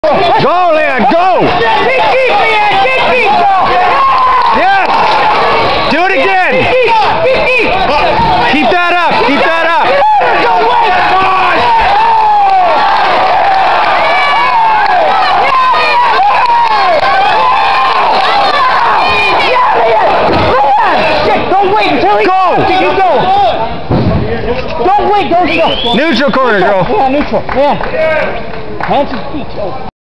Go, Leon, go! Yes! Do it again! Keep that up, keep that up! Don't wait until he go! Don't wait, don't go. Neutral corner, girl. Yeah, neutral. Yeah. Hands and feet.